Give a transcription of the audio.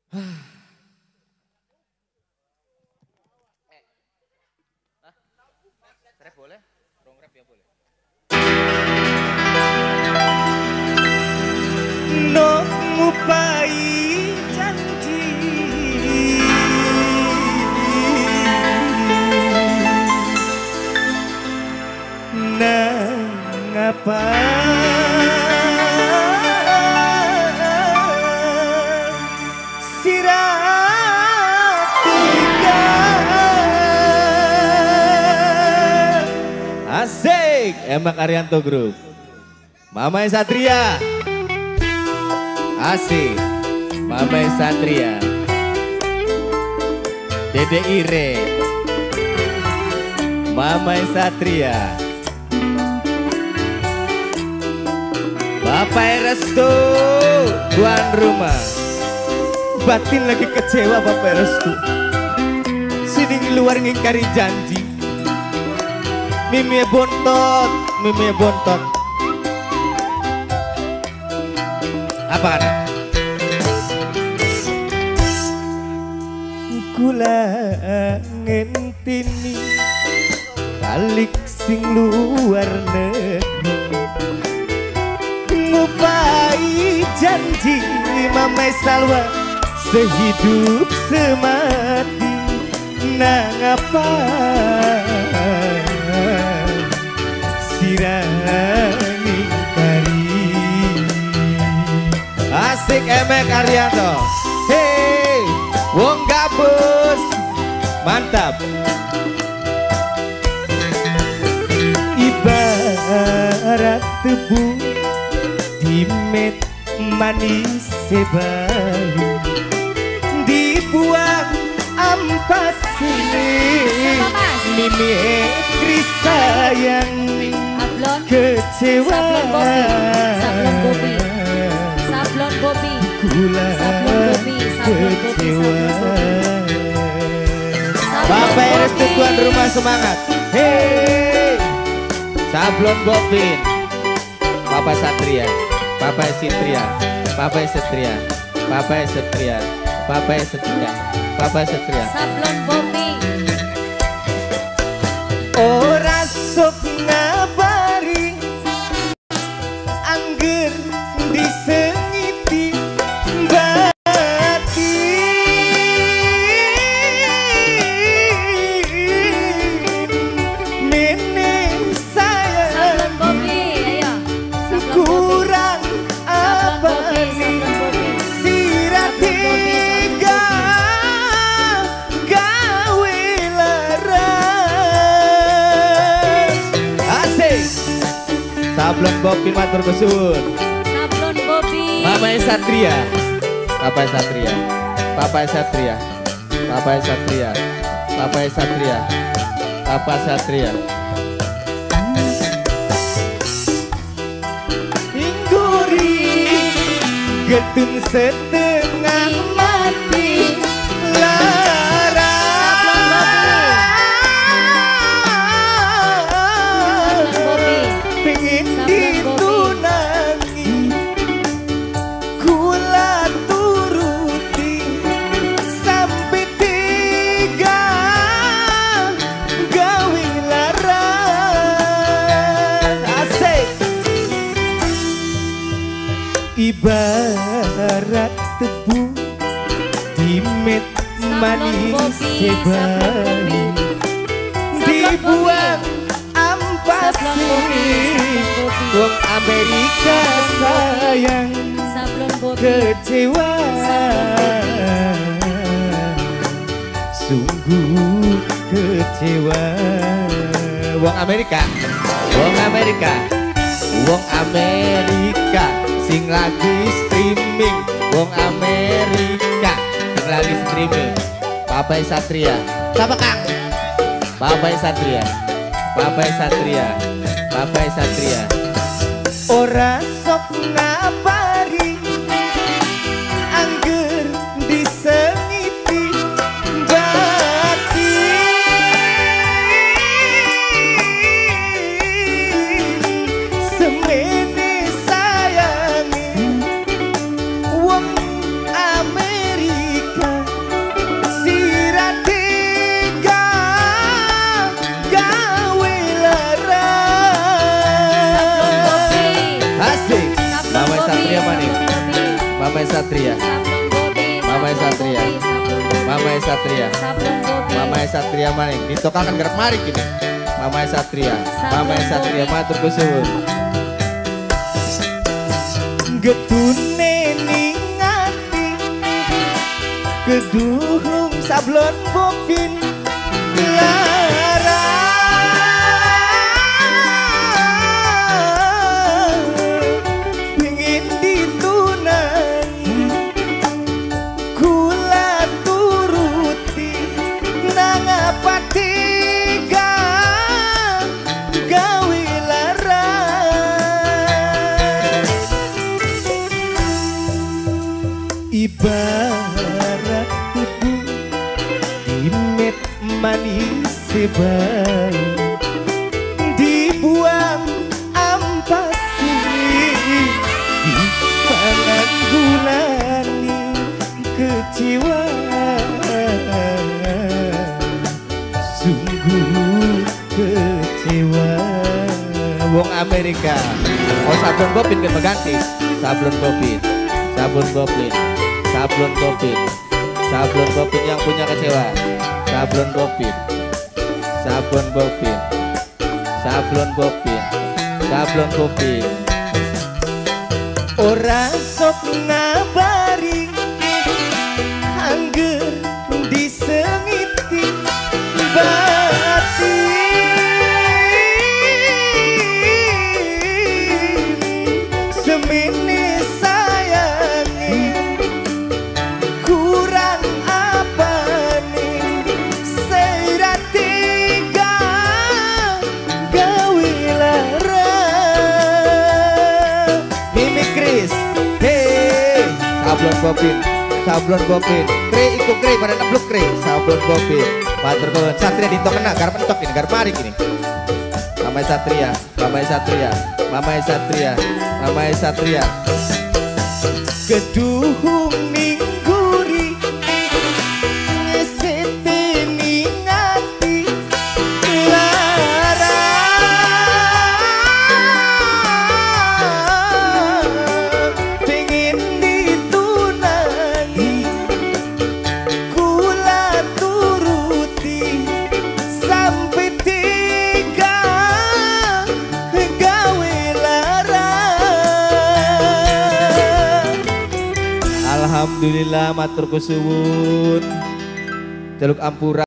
Rap boleh? Rong rap ya boleh. No ngupai janji nang apa siratika asik Emak Arianto Group Mama Satria asik Mama Satria Dede Ire Mama Satria Bapak Restu tuan rumah batin lagi kecewa Bapak Restu sini luar ngingkari janji Mimi bontot apa kan? Kula ngentini balik sing luar negeri ngupai janji Mama Salwa sehidup semati nang apa sirani kari asik Emek Arianto hei wong gabus mantap ibarat tebu dimet manis sebalu dibuang ampas mimi krisayang kecewa Sablon Bobi kula kecewa Bapak Restu tuan rumah semangat hei Sablon Bobin Bapak Satria Bapak Satria Bapak Satria Bapak Satria Bapak Satria Bapak Satria Sablon Bobi ora sok ngabari angger disengiti batin nenek sayang kurang apa nih siratiga gawe larang asik Sablon Bobi matur kesuwun Sablon Bobi Mama Satria Papa Satria Papa Satria Papa Satria Papa Satria Papa Satria Ingguri getun setengah mati larang pengen ditunangi kula turuti sampai tiga gawe larang asik ibarat tebu dimet manis sebali dibuang ampas wong Amerika sayang kecewa sungguh kecewa wong Amerika sing lagi streaming wong Amerika sing lagi streaming Bapak Satria siapa Kang? Bapak Satria ora sok ngabari angger disengiti batin semene sayangi wong Amerika Mama Satria, Sablon Bobi. Mama Satria. Mama Satria, Sablon Bobi. Mama Satria maning. Ditokakan gerak mari gini. Mama Satria, Mama Satria matur kusuwun. Getune ning ati keduhung sablon bobin lara pingin ditunangi kula turuti nang apa tiga gawe lara ibarat ibu dimet manis bayi dibuang ampasi di pangan gulani kecewa sungguh kecewa. Wong Amerika oh sablon bobin kan ganti sablon bobin sablon bobin sablon bobin sablon bobin yang punya kecewa sablon bobin sablon bobin sablon bobin sablon bobin ora sok ngabari angger disengiti batin semini sayangi kurang apa nih seirat tiga gawe lara Mimi Kris hei sablon bobin kre iku kre pada nebluk kre sablon bobin matur nuwun Satria dinto kena garep entok ini garep mari gini Mama Satria Mama Satria Mama Satria Mama Satria keduhung ningguri ngesiti ningati lara pengen ditunangi kula turuti sampai tiga gawe lara. Alhamdulillah matur kusuwun jaluk ampura